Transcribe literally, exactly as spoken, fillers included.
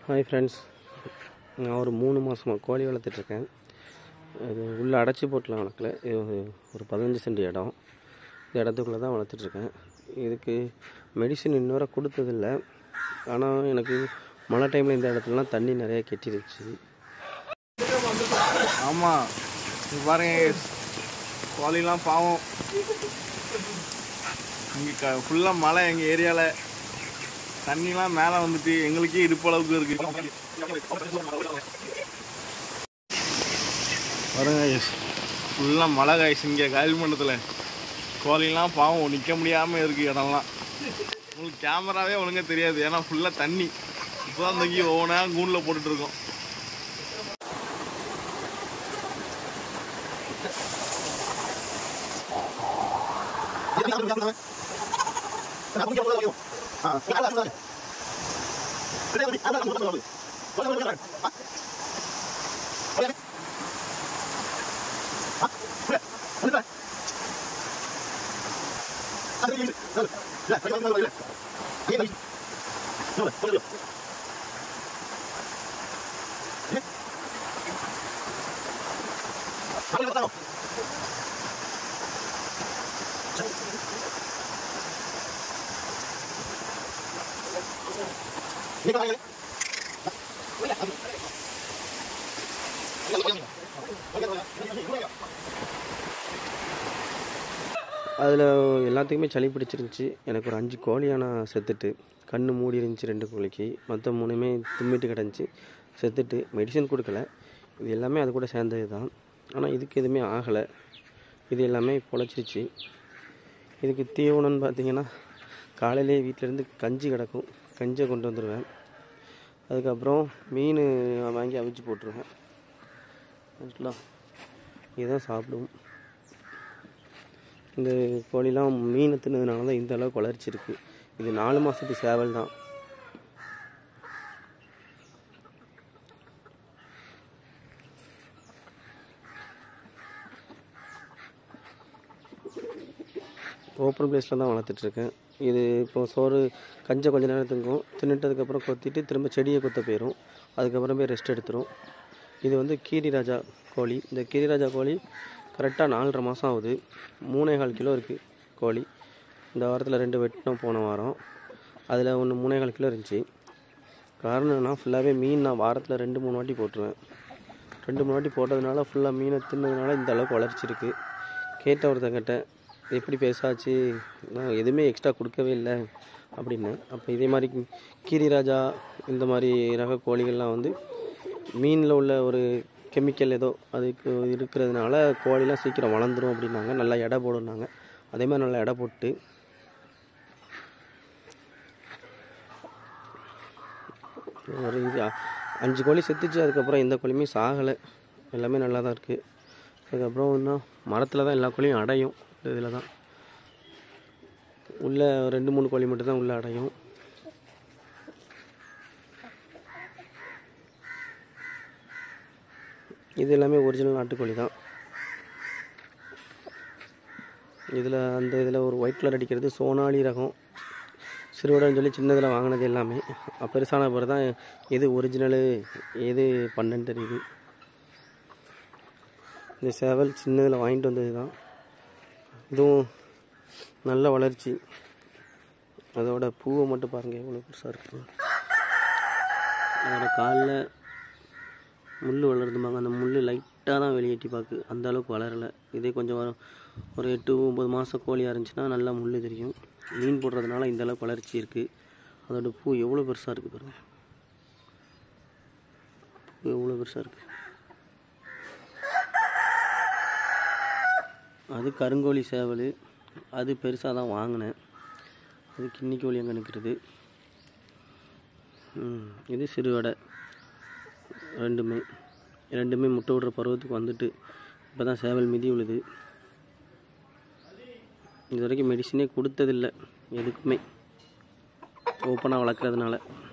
Hi friends, நான் ஒரு மூணு மாதமாக கோழி வளர்த்துட்ருக்கேன். அது உள்ளே அடைச்சி போட்டுலாம் வளர்க்கல. இது ஒரு பதினஞ்சு சென்ட் இடம். இந்த இடத்துக்குள்ளே தான் வளர்த்துட்ருக்கேன். இதுக்கு மெடிசின் இன்ன வரை கொடுத்ததில்லை. ஆனால் எனக்கு மழை டைமில் இந்த இடத்துலலாம் தண்ணி நிறையா கெட்டிருச்சு. ஆமாம், பாருங்க, கோழிலாம் பாவம். இங்கே க ஃபுல்லாக மழை. எங்கள் ஏரியாவில் தண்ணிலாம் மேலே வந்துட்டு எங்களுக்கே இடுப்பளவுக்கு இருக்குது. பாருங்க, ஃபுல்லாக மழை காய்ச்சி. இங்கே காயல் மண்டலத்தில் கோழிலாம் பாவம் நிற்க முடியாமல் இருக்குது. இடம்லாம் உங்களுக்கு கேமராவே ஒழுங்காக தெரியாது, ஏன்னா ஃபுல்லாக தண்ணி. இப்போ தான் தங்கி ஒவ்வொன்றா கூண்டில் போட்டுட்ருக்கோம். அதில் எல்லாத்துக்குமே சளி பிடிச்சிருந்துச்சி. எனக்கு ஒரு அஞ்சு கோழியான செத்துட்டு, கண் மூடி இருந்துச்சு ரெண்டு கோழிக்கு. மற்ற மூணுமே தும்மிட்டு கிடந்துச்சு, செத்துட்டு. மெடிசன் கொடுக்கல, இது எல்லாமே அது கூட சேர்ந்தது தான். ஆனால் இதுக்கு எதுவுமே ஆகலை. இது எல்லாமே பொழைச்சிருச்சு. இதுக்கு தீவனம்னு பார்த்தீங்கன்னா, காலையிலே வீட்டிலேருந்து கஞ்சி கிடக்கும், கஞ்சியை கொண்டு வந்துடுவேன். அதுக்கப்புறம் மீன் வாங்கி அவிச்சு போட்டுருவேன். ஆக்சுவலாக இதுதான் சாப்பிடுவோம். இந்த கோழிலாம் மீனை தின்னதுனால தான் இந்த அளவுக்கு வளர்ச்சி இருக்குது. இது நாலு மாதத்து சேவல் தான். ஓப்பன் பிளேஸில் தான் வளர்த்துட்ருக்கேன். இது இப்போ சோறு கஞ்சை கொஞ்சம் நேரம் திங்கும், தின்னுட்டதுக்கப்புறம் கொத்திட்டு திரும்ப செடியை கொத்த போயிடும். அதுக்கப்புறம் போய் ரெஸ்ட் எடுத்துரும். இது வந்து கீரிராஜா கோழி. இந்த கீரிராஜா கோழி கரெக்டாக நாலரை மாதம் ஆகுது. மூணே கால் கிலோ இருக்குது கோழி. இந்த வாரத்தில் ரெண்டு வெட்டினோம் போன வாரம். அதில் ஒன்று மூணே கால் கிலோ இருந்துச்சு. காரணம்னா ஃபுல்லாகவே மீன் நான் வாரத்தில் ரெண்டு மூணு வாட்டி போட்டுருவேன். ரெண்டு மூணு வாட்டி போட்டதுனால ஃபுல்லாக மீனை தின்னதுனால இந்த அளவுக்கு வளர்ச்சிருக்கு. கேட்ட ஒருத்தங்கிட்ட எப்படி பேசாச்சு, நான் எதுவுமே எக்ஸ்ட்ரா கொடுக்கவே இல்லை அப்படின்னு. அப்போ இதே மாதிரி கீரிராஜா இந்த மாதிரி ரக கோழிகள்லாம் வந்து மீனில் உள்ள ஒரு கெமிக்கல் ஏதோ அதுக்கு இருக்கிறதுனால கோழிலாம் சீக்கிரம் வளர்ந்துடும் அப்படின்னாங்க. நல்லா எடை போடுனாங்க. அதே மாதிரி நல்லா எடை போட்டு ஒரு இது அஞ்சு கோழி செத்துச்சு. அதுக்கப்புறம் எந்த கோழியுமே சாகலை, எல்லாமே நல்லா தான் இருக்குது. அதுக்கப்புறம் இன்னும் மரத்தில் தான் எல்லா கோழியும் அடையும். இதில் தான் உள்ளே ரெண்டு மூணு கோழி மட்டும்தான் உள்ளே அடையும். இது எல்லாமே ஒரிஜினல் நாட்டுக்கோழி தான். இதில் அந்த இதில் ஒரு ஒயிட் கலர் அடிக்கிறது சோனாலி ரகம் சிறுவடன்னு சொல்லி சின்னதில் வாங்கினது எல்லாமே. பெருசான பிறகு தான் எது ஒரிஜினலு எது பண்ணன்னு தெரியுது. இந்த சேவல் சின்னதில் வாங்கிட்டு வந்தது தான். இதுவும் நல்ல வளர்ச்சி. அதோட பூவை மட்டும் பாருங்கள் எவ்வளோ பெருசாக இருக்குது. அதோட காலில் முள் வளருதுமாங்க. அந்த முள் லைட்டாக தான் வெளியேட்டி பார்க்கு, அந்த அளவுக்கு வளரலை. இதே கொஞ்சம் வரும் ஒரு எட்டு ஒம்பது மாதம் கோழியாக இருந்துச்சுன்னா நல்லா முள் தெரியும். மீன் போடுறதுனால இந்த அளவுக்கு வளர்ச்சி இருக்குது. அதோட பூ எவ்வளோ பெருசாக இருக்குது பாருங்கள். பூ எவ்வளோ பெருசாக இருக்குது. அது கருங்கோழி சேவல். அது பெருசாக தான் வாங்கினேன். அது கிண்ணி கோழி அங்கே நிற்கிறது. இது சிறுவடை. ரெண்டுமே ரெண்டுமே முட்டை விடுற பருவத்துக்கு வந்துட்டு இப்போ தான் சேவல் மிதி விழுது. இது வரைக்கும் மெடிசனே கொடுத்ததில்லை எதுக்குமே, ஓப்பனாக வளர்க்குறதுனால.